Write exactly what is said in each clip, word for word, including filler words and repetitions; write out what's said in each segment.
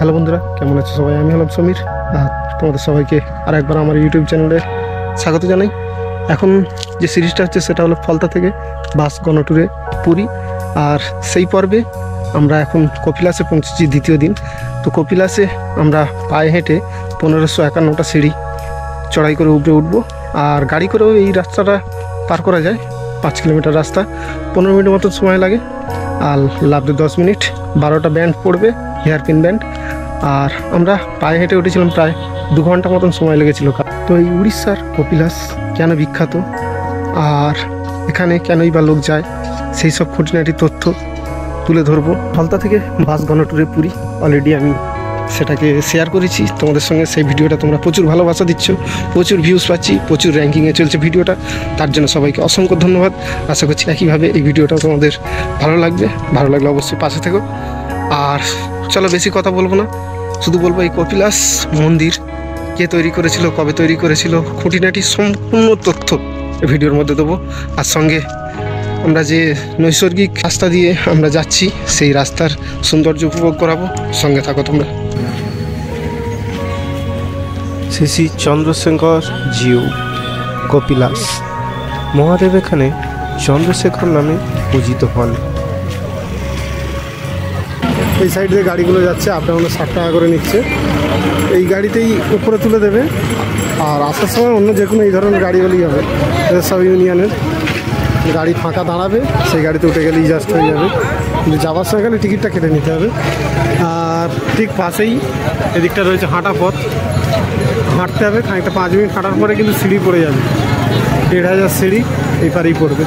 Hello বন্ধুরা, কেমন আছো সবাই? আমি হলাম সমীর। আর তোমাদের সবাইকে আর একবার আমার ইউটিউব চ্যানেলে স্বাগত জানাই। এখন যে সিরিজটা হচ্ছে সেটা হলো ফলতা থেকে বাস গণটুরে পুরী। আর সেই পর্বে আমরা এখন কপিলাসে পৌঁছেছি দ্বিতীয় দিন। তো কপিলাসে আমরা পায়ে হেঁটে পনেরোশো একান্নটা সিঁড়ি চড়াই করে উপরে উঠবো। আর গাড়ি করেও এই রাস্তাটা পার করা যায়, পাঁচ কিলোমিটার রাস্তা, পনেরো মিনিট মতো সময় লাগে। আর লাভতে দশ মিনিট, বারোটা ব্যান্ড পড়বে, হেয়ারপিন ব্যান্ড। আর আমরা পায়ে হেঁটে উঠেছিলাম, প্রায় দু ঘন্টা মতন সময় লেগেছিল। তো এই উড়িষ্যার কপিলাস কেন বিখ্যাত আর এখানে কেনই বা লোক যায়, সেই সব খুঁটিনাটি তথ্য তুলে ধরবো। ফলতা থেকে বাস গণটুরে পুরী অলরেডি আমি সেটাকে শেয়ার করেছি তোমাদের সঙ্গে। সেই ভিডিওটা তোমরা প্রচুর ভালোবাসা দিচ্ছ, প্রচুর ভিউজ পাচ্ছি, প্রচুর র্যাঙ্কিংয়ে চলছে ভিডিওটা। তার জন্য সবাইকে অসংখ্য ধন্যবাদ। আশা করছি একইভাবে এই ভিডিওটা তোমাদের ভালো লাগবে। ভালো লাগলে অবশ্যই পাশে থেকো। আর চলো বেশি কথা বলবো না, শুধু বলবো এই কপিলাস মন্দির কে তৈরি করেছিল, কবে তৈরি করেছিল, খুঁটিনাটি সম্পূর্ণ তথ্য এই ভিডিওর মধ্যে দেবো। আর সঙ্গে আমরা যে নৈসর্গিক রাস্তা দিয়ে আমরা যাচ্ছি সেই রাস্তার সৌন্দর্য উপভোগ করাবো। সঙ্গে থাকো তোমরা। শ্রী শ্রী চন্দ্রশেখর জিউ কপিলাস মহাদেব এখানে চন্দ্রশেখর নামে পূজিত হন। এই সাইড দিয়ে গাড়িগুলো যাচ্ছে, আপ ডাউনে ষাট টাকা করে নিচ্ছে। এই গাড়িতেই উপরে তুলে দেবে। আর আসার সময় অন্য যে কোনো এই ধরনের গাড়ি হলেই হবে, সব ইউনিয়নের গাড়ি ফাঁকা দাঁড়াবে, সেই গাড়িতে উঠে গেলেই জাস্ট হয়ে যাবে। কিন্তু যাওয়ার সময় গেলে টিকিটটা কেটে নিতে হবে। আর ঠিক পাশেই এদিকটা রয়েছে হাঁটা পথ, হাঁটতে হবে খানিকটা। পাঁচ মিনিট হাঁটার পরে কিন্তু সিঁড়ি পড়ে যাবে, দেড় হাজার সিঁড়ি এই পারেই পড়বে।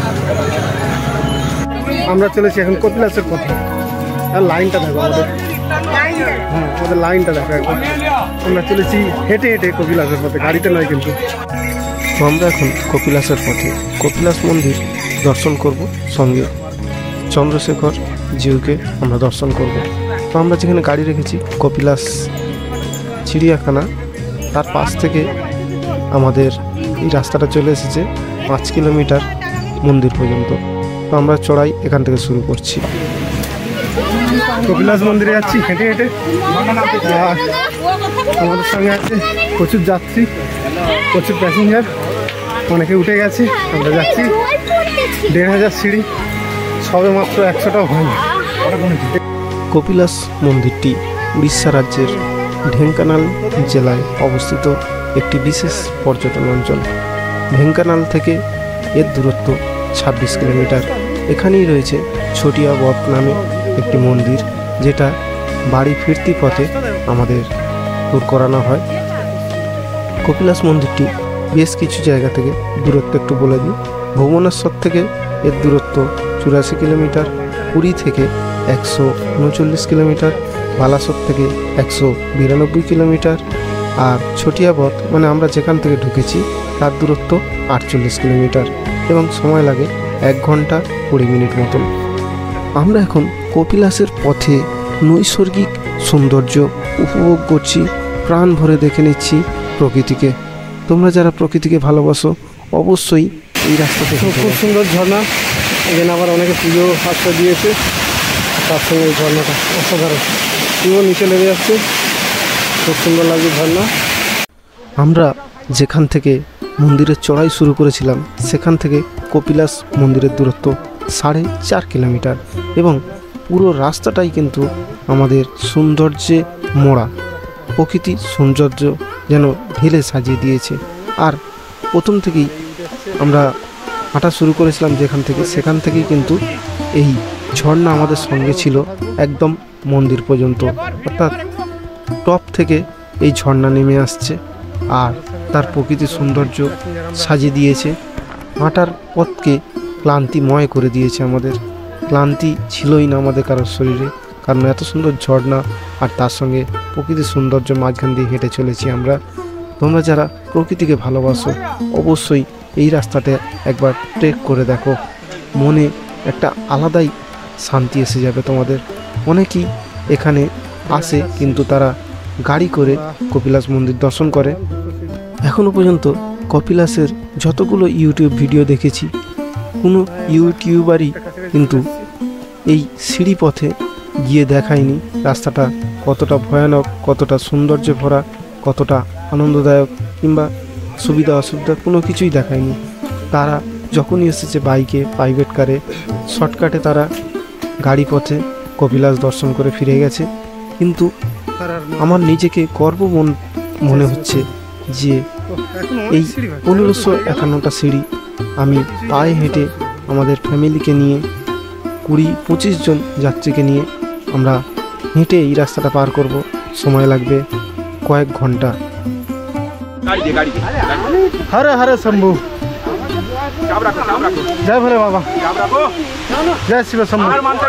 আমরা চলেছি এখন কপিলাসের পথে। আর লাইনটা দেখো আমাদের, হ্যাঁ আমাদের লাইনটা দেখো একবার। আমরা চলেছি হেঁটে হেঁটে কপিলাসের পথে, গাড়িতে নয় কিন্তু। তো আমরা এখন কপিলাসের পথে কপিলাস মন্দির দর্শন করব, সঙ্গে চন্দ্রশেখর জিউকে আমরা দর্শন করব। তো আমরা যেখানে গাড়ি রেখেছি কপিলাস চিড়িয়াখানা, তার পাশ থেকে আমাদের এই রাস্তাটা চলে এসেছে পাঁচ কিলোমিটার মন্দির পর্যন্ত। তো আমরা চড়াই এখান থেকে শুরু করছি। কপিলাস মন্দিরে যাচ্ছি হেঁটে হেঁটে। আর আমাদের সঙ্গে আছে প্রচুর যাত্রী, প্রচুর প্যাসেঞ্জার, অনেকে উঠে গেছে। আমরা যাচ্ছি দেড় হাজার সিঁড়ি, সবে মাত্র একশোটাও হয়নি। কপিলাস মন্দিরটি উড়িষ্যা রাজ্যের ঢেঙ্কানাল জেলায় অবস্থিত একটি বিশেষ পর্যটন অঞ্চল। ঢেঙ্কানাল থেকে এর দূরত্ব ছাব্বিশ কিলোমিটার। এখানেই রয়েছে ছোটিয়া বধ নামে একটি মন্দির, যেটা বাড়ি ফিরতি পথে আমাদের ট্যুর করানো হয়। কপিলাস মন্দিরটি বেশ কিছু জায়গা থেকে দূরত্ব একটু বলে দিই। ভুবনেশ্বর থেকে এর দূরত্ব চুরাশি কিলোমিটার, পুরী থেকে একশো উনচল্লিশ কিলোমিটার, বালাসোর থেকে একশো বিরানব্বই কিলোমিটার। আর ছোটিয়াবধ মানে আমরা যেখান থেকে ঢুকেছি তার দূরত্ব আটচল্লিশ কিলোমিটার এবং সময় লাগে এক ঘন্টা কুড়ি মিনিট মতন। আমরা এখন কপিলাসের পথে নৈসর্গিক সৌন্দর্য উপভোগ করছি, প্রাণ ভরে দেখে নিচ্ছি প্রকৃতিকে। তোমরা যারা প্রকৃতিকে ভালোবাসো অবশ্যই এই রাস্তাতে। খুব সুন্দর ঝর্ণা, এখানে আবার অনেকে পুজো আশ্রয় দিয়েছে। তার সঙ্গে এই ঝর্ণাটা অসাধারণ, পুরো নিচে লেগে যাচ্ছে, খুব সুন্দর লাগছে ঝর্ণা। আমরা যেখান থেকে মন্দিরের চড়াই শুরু করেছিলাম সেখান থেকে কপিলাস মন্দিরের দূরত্ব সাড়ে চার কিলোমিটার এবং পুরো রাস্তাটাই কিন্তু আমাদের সৌন্দর্যে মোড়া। প্রকৃতির সৌন্দর্য যেন ঢেলে সাজিয়ে দিয়েছে। আর প্রথম থেকেই আমরা হাঁটা শুরু করেছিলাম যেখান থেকে, সেখান থেকেই কিন্তু এই ঝর্ণা আমাদের সঙ্গে ছিল একদম মন্দির পর্যন্ত। অর্থাৎ টপ থেকে এই ঝর্ণা নেমে আসছে আর তার প্রকৃতির সৌন্দর্য সাজিয়ে দিয়েছে। হাঁটার পথকে ক্লান্তিময় করে দিয়েছে। আমাদের ক্লান্তি ছিলই না আমাদের কারোর শরীরে, কারণ এত সুন্দর ঝর্ণা আর তার সঙ্গে প্রকৃতির সৌন্দর্য মাঝখান দিয়ে হেঁটে চলেছি আমরা। তোমরা যারা প্রকৃতিকে ভালোবাসো অবশ্যই এই রাস্তাতে একবার ট্রেক করে দেখো, মনে একটা আলাদাই শান্তি এসে যাবে তোমাদের। অনেকেই এখানে আসে কিন্তু তারা গাড়ি করে কপিলাস মন্দির দর্শন করে। এখনও পর্যন্ত কপিলাসের যতগুলো ইউটিউব ভিডিও দেখেছি কোনো ইউটিউবারই কিন্তু এই সিঁড়ি পথে গিয়ে দেখায়নি রাস্তাটা কতটা ভয়ানক, কতটা সৌন্দর্যে ভরা, কতটা আনন্দদায়ক কিংবা সুবিধা অসুবিধা কোনো কিছুই দেখায়নি। তারা যখনই এসেছে বাইকে, প্রাইভেট কারে, শর্টকাটে তারা গাড়ি পথে কপিলাস দর্শন করে ফিরে গেছে। কিন্তু আমার নিজেকে গর্ব মনে হচ্ছে যে এই পনেরোশো একান্নটা সিঁড়ি আমি পায়ে হেঁটে আমাদের ফ্যামিলিকে নিয়ে কুড়ি পঁচিশ জন যাত্রীকে নিয়ে আমরা হেঁটে এই রাস্তাটা পার করব। সময় লাগবে কয়েক ঘন্টা। হরে হরে শম্ভু, জয় ভোলে বাবা, জয় শিব শম্ভু।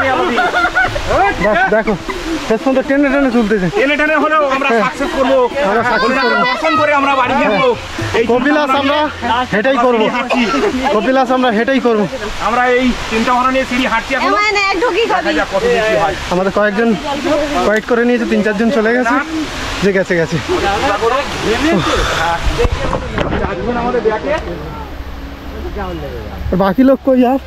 দেখো শেষ পর্যন্ত টেনে টেনে তুলতেছে, টেনে টেনে হলেও আমরা সাকসেস করব, আমরা সাকসেস করব, দর্শন করে আমরা বাড়ি যাব। এই কপিলাস আমরা হেঁটেই করব, কপিলাস আমরা হেঁটেই করব। আমরা এই চিন্তা ভাবনা নিয়ে সিঁড়ি হাঁটছি এখন। আমাদের কয়েকজন ওয়েট করে নিয়েছে, তিন চারজন চলে গেছে, যে গেছে গেছে। বাকি লোক কই আর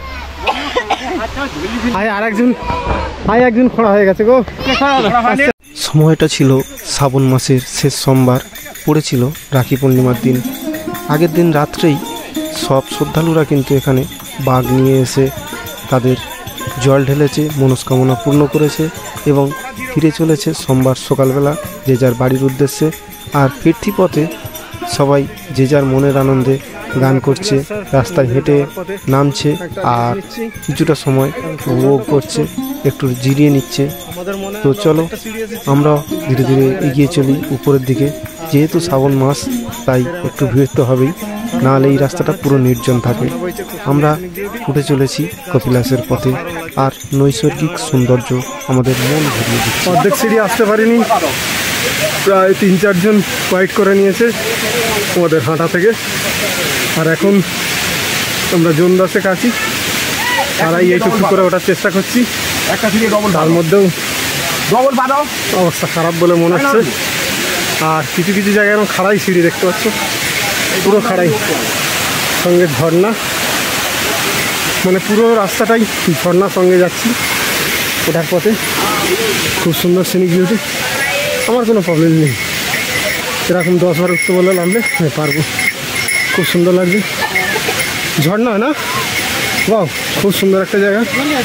আয়, আর একজন আয় একজন খড়া হয়ে গেছে গো। সময়টা ছিল শ্রাবণ মাসের শেষ সোমবার, পড়েছিল রাখি পূর্ণিমার দিন। আগের দিন রাত্রেই সব শ্রদ্ধালুরা কিন্তু এখানে বাঘ নিয়ে এসে তাদের জল ঢেলেছে, মনস্কামনা পূর্ণ করেছে এবং ফিরে চলেছে সোমবার সকালবেলা যে যার বাড়ির উদ্দেশ্যে। আর ফিরতি পথে সবাই যে যার মনের আনন্দে গান করছে, রাস্তায় হেঁটে নামছে আর কিছুটা সময় উপভোগ করছে, একটু জিরিয়ে নিচ্ছে। তো চলো আমরা ধীরে ধীরে এগিয়ে চলি উপরের দিকে। যেহেতু শ্রাবণ মাস তাই একটু ভিড় তো হবেই, নাহলে এই রাস্তাটা পুরো নির্জন থাকে। আমরা উঠে চলেছি কপিলাসের পথে, আর নৈসর্গিক সৌন্দর্য আমাদের মন ভরিয়ে দিচ্ছে। অর্ধেক সিঁড়ি আসতে পারিনি, প্রায় তিন চারজন ওয়েট করে নিয়েছে আমাদের হাঁটা থেকে। আর এখন আমরা জোনদাসে কাছি, তারাই এইটুকু করে ওঠার চেষ্টা করছি। তার মধ্যেও অবস্থা খারাপ বলে মনে হচ্ছে। আর কিছু কিছু জায়গায় এরকম খাড়াই সিঁড়ি দেখতে পাচ্ছ, পুরো খাড়াই, সঙ্গে ঝর্ণা, মানে পুরো রাস্তাটাই ঝর্ণার সঙ্গে যাচ্ছি ওঠার পথে। খুব সুন্দর সিনিক বিউটি, আমার কোনো প্রবলেম নেই। এরকম দশ বার উঠতে বলে নামলে আমি পারবো, খুব সুন্দর লাগবে। ঝর্ণা না, বাহ, খুব সুন্দর একটা জায়গা।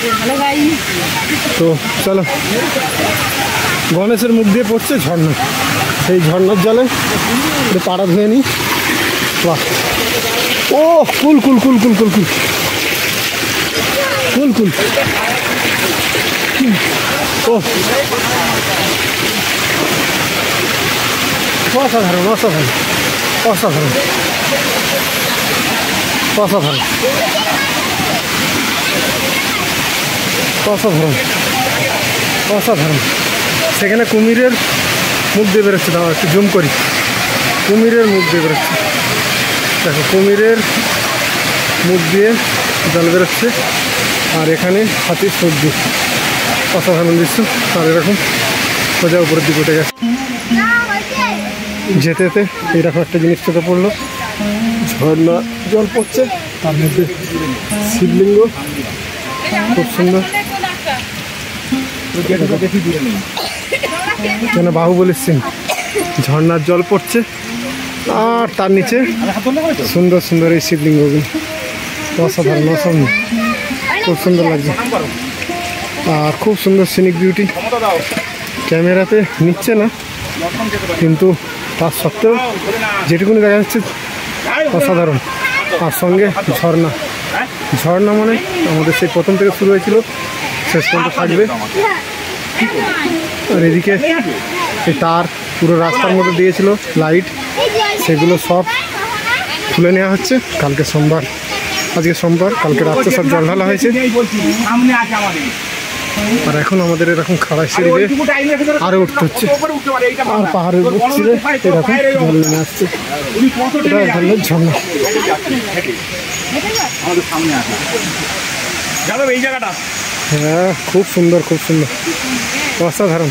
তো চলো, গণেশের মুখ দিয়ে পড়ছে ঝর্ণা, সেই ঝর্ণার জলে একটু পাড়া ধুয়ে নিই। বাহ, ও কুল কুল কুল কুল কুল কুল কুল কুল ও অসাধারণ অসাধারণ অসাধারণ অসাধারণ অসাধারণ অসাধারণ। সেখানে কুমিরের মুখ দিয়ে বেরোচ্ছে, দাও একটু জুম করি, কুমিরের মুখ দিয়ে বেরোচ্ছে। দেখো কুমিরের মুখ দিয়ে জল বেরোচ্ছে, আর এখানে হাতির সর্দি। অসাধারণ দৃশ্য। আর এরকম সোজা উপরের দিকে উঠে গেছে। যেতে যেতে এইরকম একটা জিনিস চোখে পড়লো, ঝর্ণা জল পড়ছে, তার মধ্যে শিবলিঙ্গ, খুব সুন্দর। যেন বাহুবলীর সিন, ঝর্ণার জল পড়ছে আর তার নিচে সুন্দর সুন্দর এই শিবলিঙ্গগুলো। অসাধারণ অসাধারণ, খুব সুন্দর লাগছে। আর খুব সুন্দর সিনিক বিউটি, ক্যামেরাতে নিচ্ছে না কিন্তু তার সত্ত্বেও যেটুকুনি দেখা যাচ্ছে অসাধারণ। আর সঙ্গে ঝর্ণা, ঝর্ণা মানে আমাদের সেই প্রথম থেকে শুরু হয়েছিল শেষ পর্যন্ত থাকবে। আর এদিকে এই তার পুরো রাস্তার মধ্যে দিয়েছিল লাইট, সেগুলো সব খুলে নেওয়া হচ্ছে। কালকে সোমবার, আজকে সোমবার, কালকে রাত্রে সব জল ঢালা হয়েছে। আর এখন আমাদের এরকম খাড়াই সিঁড়ি দিয়ে আরও উঠতে হচ্ছে, আর পাহাড়ের উঠছিলে এরকম জল নেমে আসছে। এটা এক ধরনের ঝর্ণা। হ্যাঁ, খুব সুন্দর, খুব সুন্দর, অসাধারণ।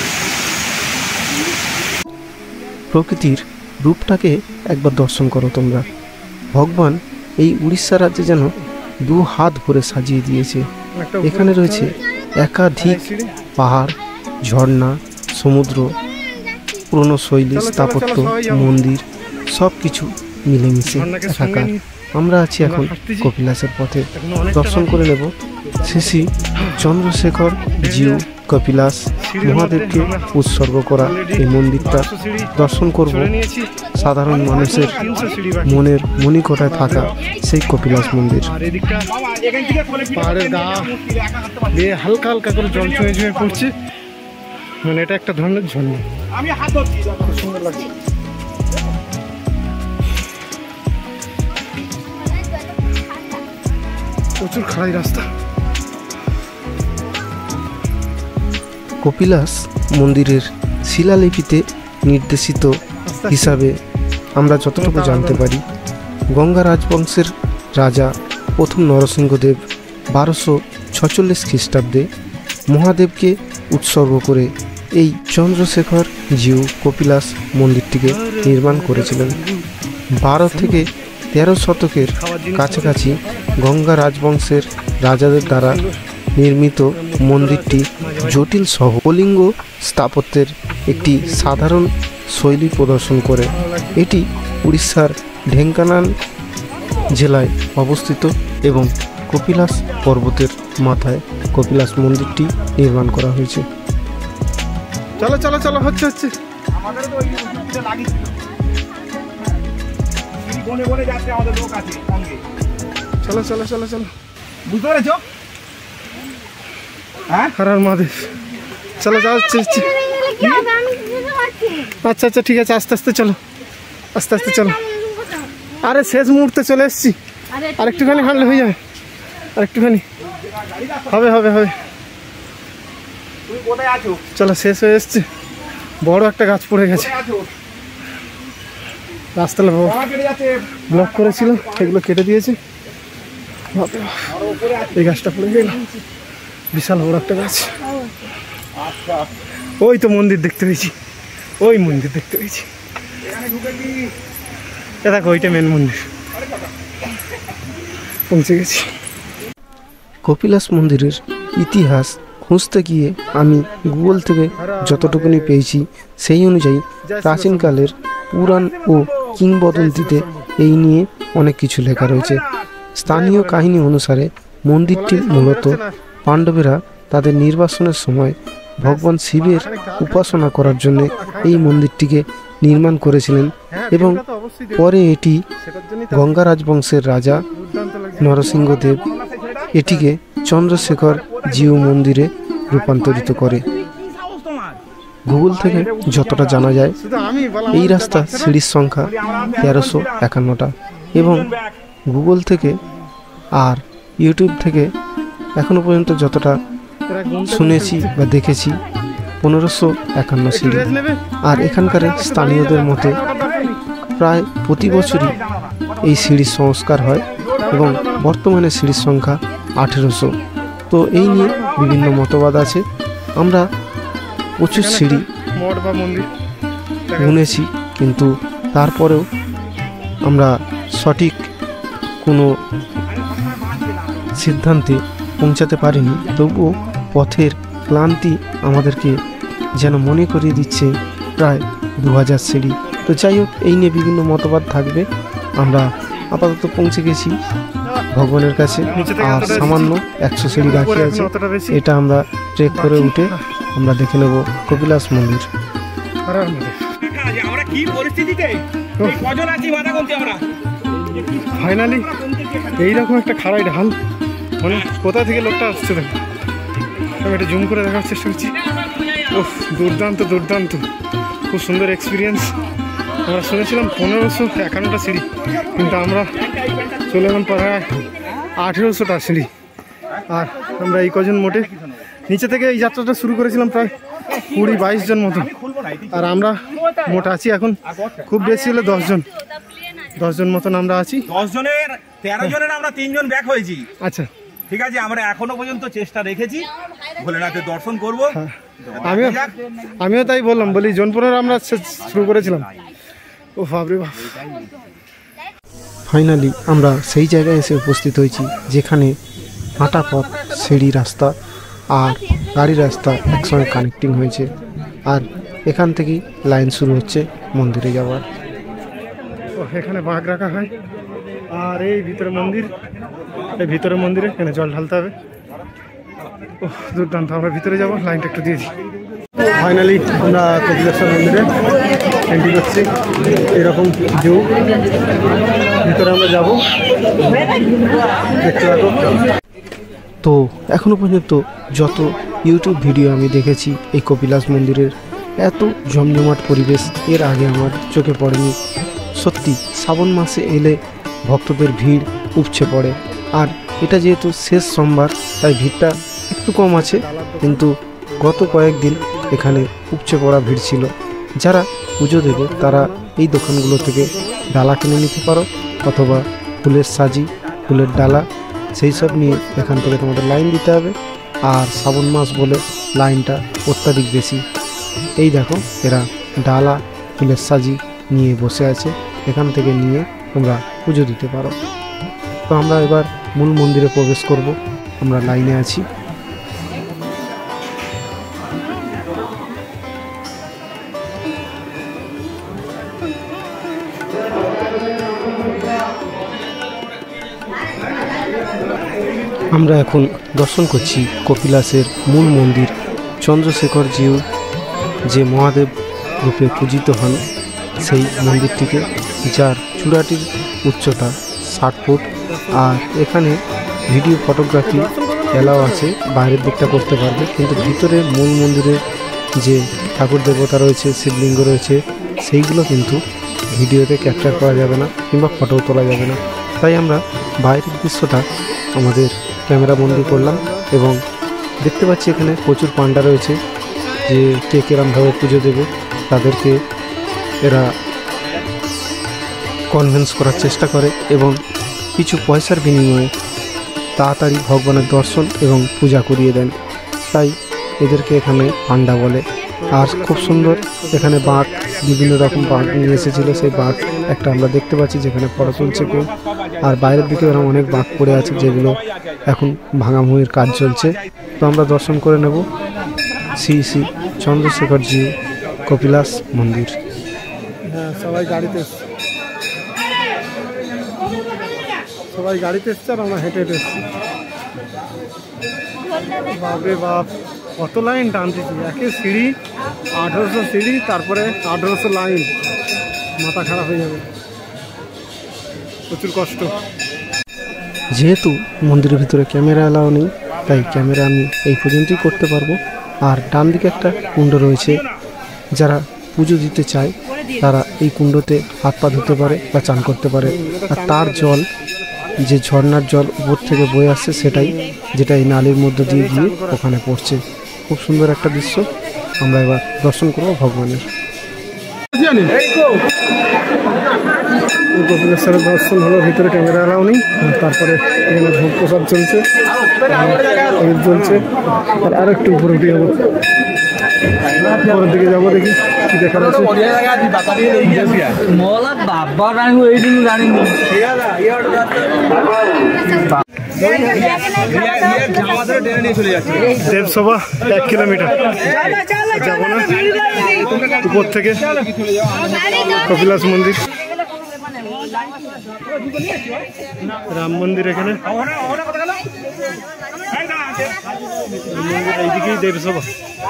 প্রকৃতির রূপটাকে একবার দর্শন করো তোমরা। ভগবান এই উড়িষ্যা রাজ্যে যেন দু হাত ভরে সাজিয়ে দিয়েছে। এখানে রয়েছে একাধিক পাহাড়, ঝর্ণা, সমুদ্র, পুরনো শৈলী স্থাপত্য, মন্দির সব কিছু মিলেমিশে একাকার। আমরা আছি এখন কপিলাসের পথে। দর্শন করে নেব শ্রী শ্রী চন্দ্রশেখর জিউ কপিলাস মহাদেবকে উৎসর্গ করা এই মন্দিরটা দর্শন করব। সাধারণ মানুষের মনের মণিকোঠায় থাকা সেই কপিলাস মন্দির। পাহাড়ের গা দিয়ে হালকা হালকা করে জল ছুঁয়ে ছুঁয়ে পড়ছে, মানে এটা একটা ধরনের ঝর্ণা। খুব সুন্দর লাগছে। প্রচুর খাড়াই রাস্তা। কপিলাস মন্দিরের শিলালিপিতে নির্দেশিত হিসাবে আমরা যতটুকু জানতে পারি, গঙ্গা রাজবংশের রাজা প্রথম নরসিংহদেব বারোশো ছচল্লিশ খ্রিস্টাব্দে মহাদেবকে উৎসর্গ করে এই চন্দ্রশেখর জিউ কপিলাস মন্দিরটিকে নির্মাণ করেছিলেন। বারো থেকে তেরো শতকের কাছাকাছি গঙ্গা রাজবংশের রাজাদের দ্বারা নির্মিত মন্দিরটি জটিল সহ কলিঙ্গ স্থাপত্যের একটি সাধারণ শৈলী প্রদর্শন করে। এটি উড়িষ্যার ঢেঙ্কানাল জেলায় অবস্থিত এবং কপিলাস পর্বতের মাথায় কপিলাস মন্দিরটি নির্মাণ করা হয়েছে। চলো চলো চলো, হচ্ছে হচ্ছে। চলো চলো চলো চলো, বুঝতে পেরেছো? হ্যাঁ, হরার মহাদেব। চলো যাচ্ছে। আচ্ছা আচ্ছা ঠিক আছে, আস্তে আস্তে চলো, আস্তে আস্তে চলো। আরে শেষ মুহূর্তে চলে এসছি, আর একটুখানি হাঁটলে হয়ে যাবে, আর একটুখানি হবে হবে হবে। চলো, শেষ হয়ে এসছে। বড় একটা গাছ পড়ে গেছে, রাস্তা ব্লক করেছিল, সেগুলো কেটে দিয়েছে। এই গাছটা পড়ে গেল, বিশাল বড় একটা গাছ। ওই তো মন্দির দেখতে পেয়েছি, ওই মন্দির দেখতে পেয়েছি। এ দেখো, ওইটা মেন মন্দির। পৌঁছে গেছি। কপিলাস মন্দিরের ইতিহাস খুঁজতে গিয়ে আমি গুগল থেকে যতটুকুনি পেয়েছি সেই অনুযায়ী প্রাচীনকালের পুরাণ ও কিংবদন্তিতে এই নিয়ে অনেক কিছু লেখা রয়েছে। স্থানীয় কাহিনী অনুসারে মন্দিরটি মূলত পাণ্ডবেরা তাদের নির্বাসনের সময় ভগবান শিবের উপাসনা করার জন্য এই মন্দিরটিকে নির্মাণ করেছিলেন এবং পরে এটি গঙ্গা রাজবংশের রাজা নরসিংহদেব এটিকে চন্দ্রশেখর জিউ মন্দিরে রূপান্তরিত করে। গুগল থেকে যতটা জানা যায়, এই রাস্তা সিঁড়ির সংখ্যা তেরোশো একান্নটা এবং গুগল থেকে আর ইউটিউব থেকে এখনো পর্যন্ত যতটা শুনেছি বা দেখেছি পনেরোশো একান্ন সিঁড়ি। আর এখানকার স্থানীয়দের মতে প্রায় প্রতি বছরই এই সিঁড়ির সংস্কার হয় এবং বর্তমানে সিঁড়ির সংখ্যা আঠেরোশো। তো এই নিয়ে বিভিন্ন মতবাদ আছে। আমরা প্রচুর সিঁড়ি গুনেছি, কিন্তু তারপরেও আমরা সঠিক কোনো সিদ্ধান্তে পৌঁছাতে পারিনি। তবুও পথের ক্লান্তি আমাদেরকে যেন মনে করিয়ে দিচ্ছে প্রায় দু হাজার সিঁড়ি। তো যাই হোক, এই নিয়ে বিভিন্ন মতবাদ থাকবে। আমরা আপাতত পৌঁছে গেছি ভগবানের কাছে, আর সামান্য একশো সিঁড়ি বাকি আছে। এটা আমরা ট্রেক করে উঠে আমরা দেখে নেব কপিলাস মন্দির। ফাইনালি এইরকম একটা খাড়াই ঢাল, মানে কোথা থেকে লোকটা আসছে দেখো। আমি এটা জুম করে দেখার চেষ্টা করছি। ও দুর্দান্ত দুর্দান্ত, খুব সুন্দর এক্সপিরিয়েন্স। আমরা শুনেছিলাম পনেরোশো একান্নটা সিঁড়ি, কিন্তু আমরা চলে এলাম প্রায় আঠেরোশোটা সিঁড়ি। আর আমরা এই কজন মোটে নিচে থেকে এই যাত্রাটা শুরু করেছিলাম প্রায় কুড়ি বাইশ জন মতো, আর আমরা মোট আছি এখন খুব বেশি হলে দশজন দশজন মতন আমরা আছি। দশ জনের তেরো জনের আমরা তিনজন ব্যাক হয়েছি। আচ্ছা ঠিক আছে, আমরা এখনো পর্যন্ত চেষ্টা রেখেছি ভোলেনাথের দর্শন করবো। আমিও আমিও তাই বললাম, বলি জোনপুরের আমরা শুরু করেছিলাম। ও বাপরে বাপ। ফাইনালি আমরা সেই জায়গায় এসে উপস্থিত হয়েছি যেখানে হাঁটা পথ, সিঁড়ি রাস্তা আর গাড়ি রাস্তা একসঙ্গে কানেক্টিং হয়েছে। আর এখান থেকেই লাইন শুরু হচ্ছে মন্দিরে যাওয়ার। ও এখানে বাঘ রাখা হয়, আর এই ভিতরে মন্দির, এই ভিতরে মন্দিরে এখানে জল ঢালতে হবে। ও দুর্দান্ত, আমরা ভিতরে যাবো, লাইনটা একটু দিয়ে দিই। ফাইনালি আমরা কপিলেশ্বর মন্দিরে এন্ট্রি করছি। এরকম ভিউ, ভিতরে আমরা যাবো, দেখতে পাবো। তো এখনো পর্যন্ত যত ইউটিউব ভিডিও আমি দেখেছি এই কপিলাস মন্দিরের, এত জমজমাট পরিবেশ এর আগে আমার চোখে পড়েনি। সত্যি শ্রাবণ মাসে এলে ভক্তদের ভিড় উপচে পড়ে, আর এটা যেহেতু শেষ সোমবার তাই ভিড়টা একটু কম আছে, কিন্তু গত কয়েকদিন এখানে উপচে পড়া ভিড় ছিল। যারা পুজো দেবে তারা এই দোকানগুলো থেকে ডালা কিনে নিতে পারো, অথবা ফুলের সাজি, ফুলের ডালা, সেই সব নিয়ে এখান থেকে তোমাদের লাইন দিতে হবে। আর শ্রাবণ মাস বলে লাইনটা অত্যাধিক বেশি। এই দেখো এরা ডালা, ফুলের সাজি নিয়ে বসে আছে, এখান থেকে নিয়ে তোমরা পুজো দিতে পারো। তো আমরা এবার মূল মন্দিরে প্রবেশ করব, আমরা লাইনে আছি। আমরা এখন দর্শন করছি কপিলাসের মূল মন্দির, চন্দ্রশেখরজিউ যে মহাদেব রূপে পূজিত হন সেই মন্দিরটিকে, যার চূড়াটির উচ্চতা ষাট ফুট। আর এখানে ভিডিও ফটোগ্রাফি এলাও আছে, বাইরের দিকটা করতে পারবে, কিন্তু ভিতরে মূল মন্দিরের যে ঠাকুর দেবতা রয়েছে, শিবলিঙ্গ রয়েছে, সেইগুলো কিন্তু ভিডিওতে ক্যাপচার করা যাবে না কিংবা ফটোও তোলা যাবে না। তাই আমরা বাইরের দৃশ্যটা আমাদের ক্যামেরা বন্দি করলাম, এবং দেখতে পাচ্ছি এখানে প্রচুর পান্ডা রয়েছে, যে কে কিরমভাবে পুজো দেবে তাদেরকে এরা কনভিন্স করার চেষ্টা করে, এবং কিছু পয়সার বিনিময়ে তাড়াতাড়ি ভগবানের দর্শন এবং পূজা করিয়ে দেন। তাই এদেরকে এখানে পান্ডা বলে। আর খুব সুন্দর এখানে বাঘ, বিভিন্ন রকম বাঘ নিয়ে এসেছিলো, সেই বাঘ একটা আমরা দেখতে পাচ্ছি যেখানে ফটো তুলছে কেউ। আর বাইরের দিকে এরকম অনেক বাঘ পড়ে আছে, যেগুলো এখন ভাঙাভুঙির কাজ চলছে। তো আমরা দর্শন করে নেব শ্রী শ্রী চন্দ্রশেখরজি কপিলাস মন্দির। হ্যাঁ, সবাই গাড়িতে এসছে, সবাই গাড়িতে এসছে আর আমরা হেঁটে হেঁটে এসছি। বাপরে বাপ, কত লাইন টানতেছি, একে সিঁড়ি, আঠেরোশো সিঁড়ি, তারপরে আঠেরোশো লাইন, মাথা খারাপ হয়ে যাবে, প্রচুর কষ্ট। যেহেতু মন্দিরের ভিতরে ক্যামেরা এলাও নেই, তাই ক্যামেরা আমি এই পর্যন্তই করতে পারবো। আর ডান দিকে একটা কুণ্ড রয়েছে, যারা পুজো দিতে চায় তারা এই কুণ্ডতে হাত পা ধুতে পারে বা চান করতে পারে। আর তার জল, যে ঝর্ণার জল উপর থেকে বয়ে আসছে, সেটাই যেটা এই নালীর মধ্যে দিয়ে গিয়ে ওখানে পড়ছে। খুব সুন্দর একটা দৃশ্য। আমরা এবার দর্শন করবো ভগবানের। কপিলেশ্বরের দর্শন হলো, ভিতরে ক্যামেরা এলাও নেই। তারপরে এখানে ভোগ প্রসাদ চলছে, চলছে। আর আরো একটু উপরে উঠে যাবো, উপরের দিকে যাবো, দেখি কি দেখার আছে। দেবসভা এক কিলোমিটার যাবো না, উপর থেকে কপিলাস মন্দির, রাম মন্দির এখানে, এইদিকেই দেবসভা।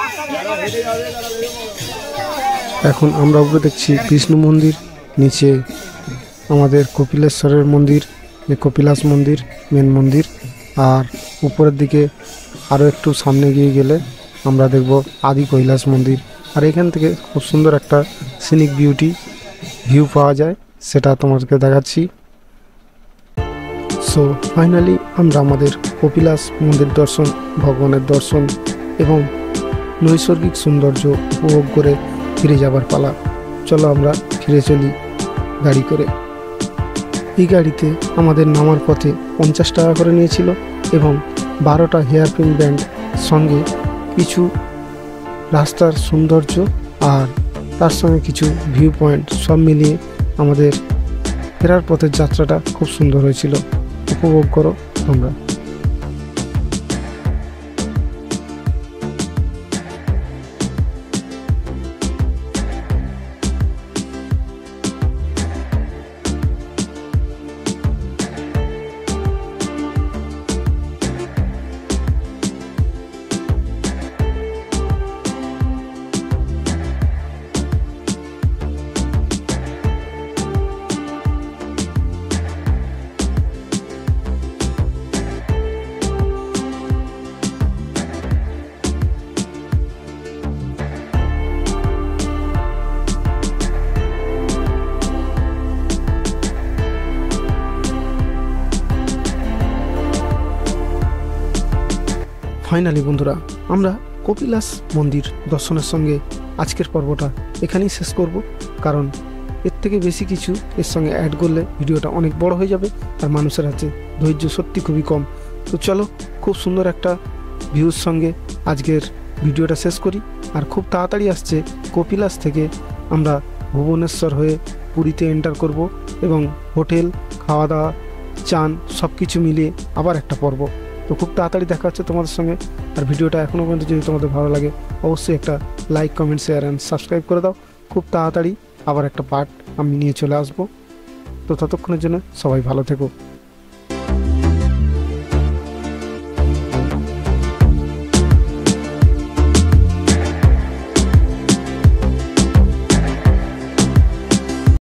এখন আমরা উপরে দেখছি বিষ্ণু মন্দির, নিচে আমাদের কপিলেশ্বরের মন্দির, কপিলাস মন্দির মেন মন্দির। আর উপরের দিকে আরও একটু সামনে গিয়ে গেলে আমরা দেখব আদি কৈলাস মন্দির। আর এখান থেকে খুব সুন্দর একটা সিনিক বিউটি ভিউ পাওয়া যায়, সেটা তোমাদেরকে দেখাচ্ছি। সো ফাইনালি আমরা আমাদের কপিলাস মন্দির দর্শন, ভগবানের দর্শন এবং নৈসর্গিক সৌন্দর্য উপভোগ করে ফিরে যাবার পালা। চলো আমরা ফিরে চলি গাড়ি করে। এই গাড়িতে আমাদের নামার পথে পঞ্চাশ টাকা করে নিয়েছিল, এবং বারোটা হেয়ারপিন ব্যান্ড, সঙ্গে কিছু রাস্তার সৌন্দর্য আর তার সঙ্গে কিছু ভিউ পয়েন্ট, সব মিলিয়ে আমাদের ফেরার পথের যাত্রাটা খুব সুন্দর হয়েছিল। উপভোগ করো তোমরা। ফাইনালি বন্ধুরা আমরা কপিলাস মন্দির দর্শনের সঙ্গে আজকের পর্বটা এখানেই শেষ করব, কারণ এর থেকে বেশি কিছু এর সঙ্গে অ্যাড করলে ভিডিওটা অনেক বড় হয়ে যাবে আর মানুষের আছে ধৈর্য সত্যি খুবই কম। তো চলো খুব সুন্দর একটা ভিউর সঙ্গে আজকের ভিডিওটা শেষ করি। আর খুব তাড়াতাড়ি আসছে কপিলাস থেকে আমরা ভুবনেশ্বর হয়ে পুরীতে এন্টার করব এবং হোটেল খাওয়া দাওয়া চান সব কিছু মিলিয়ে আবার একটা পর্ব। তো খুব তাড়াতাড়ি দেখা হচ্ছে তোমাদের সঙ্গে। আর ভিডিওটা এখনও পর্যন্ত যদি তোমাদের ভালো লাগে অবশ্যই একটা like comment share and subscribe করে দাও। খুব তাড়াতাড়ি আবার একটা পার্ট আমি নিয়ে চলে আসবো। তো ততক্ষণের জন্য সবাই ভালো থেকো।